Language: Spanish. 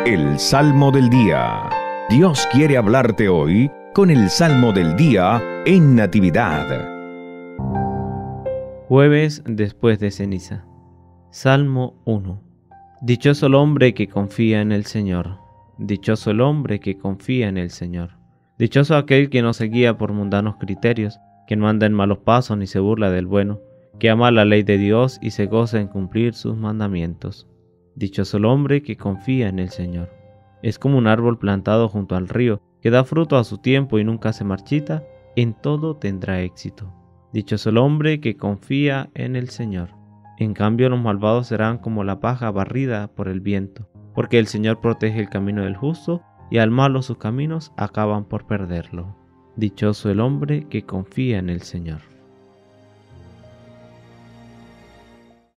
El Salmo del Día. Dios quiere hablarte hoy con el Salmo del Día en Natividad. Jueves después de ceniza. Salmo 1. Dichoso el hombre que confía en el Señor. Dichoso el hombre que confía en el Señor. Dichoso aquel que no se guía por mundanos criterios, que no anda en malos pasos ni se burla del bueno, que ama la ley de Dios y se goza en cumplir sus mandamientos. Dichoso el hombre que confía en el Señor. Es como un árbol plantado junto al río, que da fruto a su tiempo y nunca se marchita, en todo tendrá éxito. Dichoso el hombre que confía en el Señor. En cambio, los malvados serán como la paja barrida por el viento, porque el Señor protege el camino del justo, y al malo sus caminos acaban por perderlo. Dichoso el hombre que confía en el Señor.